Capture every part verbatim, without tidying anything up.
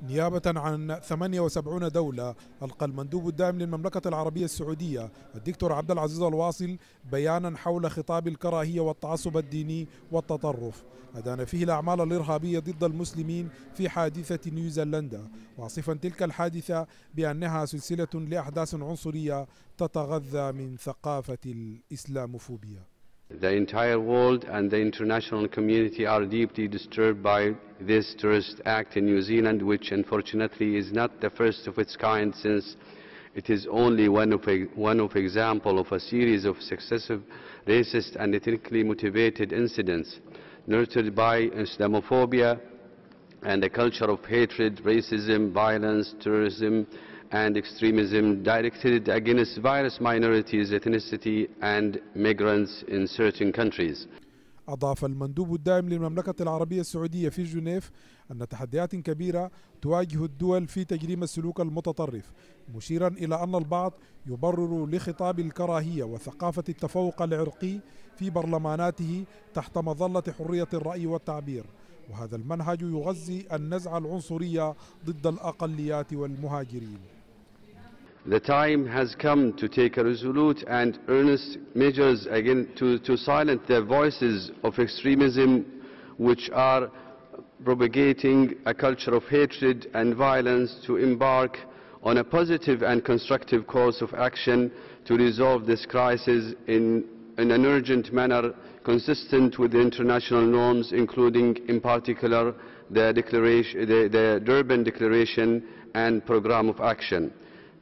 نيابة عن ثمانية وسبعين دولة، ألقى المندوب الدائم للمملكة العربية السعودية الدكتور عبد العزيز الواصل بيانا حول خطاب الكراهية والتعصب الديني والتطرف، أدان فيه الأعمال الإرهابية ضد المسلمين في حادثة نيوزيلندا، واصفا تلك الحادثة بأنها سلسلة لأحداث عنصرية تتغذى من ثقافة الإسلاموفوبيا. The entire world and the international community are deeply disturbed by this terrorist act in New Zealand, which unfortunately is not the first of its kind, since it is only one of a, one of example of a series of successive racist and ethnically motivated incidents nurtured by Islamophobia and a culture of hatred, racism, violence, terrorism and extremism directed against various minorities, ethnicity and migrants in certain countries. أضاف المندوب الدائم للمملكة العربية السعودية في جنيف أن تحديات كبيرة تواجه الدول في تجريم السلوك المتطرف، مشيرا إلى أن البعض يبرر لخطاب الكراهية وثقافة التفوق العرقي في برلماناته تحت مظلة حرية الرأي والتعبير، وهذا المنهج يغذي النزعة العنصرية ضد الأقليات والمهاجرين. The time has come to take a resolute and earnest measures again to, to silence the voices of extremism which are propagating a culture of hatred and violence, to embark on a positive and constructive course of action to resolve this crisis in, in an urgent manner consistent with the international norms, including in particular the, declaration, the, the Durban Declaration and Programme of Action.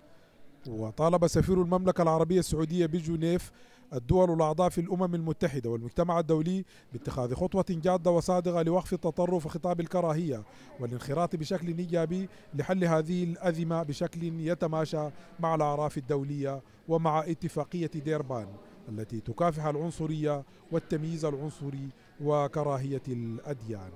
وطالب سفير المملكة العربية السعودية بجنيف الدول الأعضاء في الأمم المتحدة والمجتمع الدولي باتخاذ خطوة جادة وصادقة لوقف التطرف وخطاب الكراهية والانخراط بشكل إيجابي لحل هذه الأزمة بشكل يتماشى مع الأعراف الدولية ومع اتفاقية ديربان التي تكافح العنصرية والتمييز العنصري وكراهية الأديان.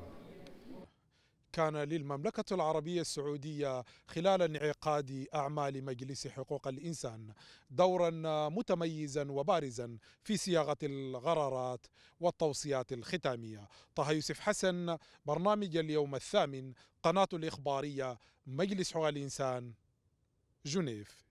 كان للمملكة العربية السعودية خلال انعقاد أعمال مجلس حقوق الإنسان دورا متميزا وبارزا في صياغة القرارات والتوصيات الختامية. طه يوسف حسن، برنامج اليوم الثامن، قناة الإخبارية، مجلس حقوق الإنسان، جنيف.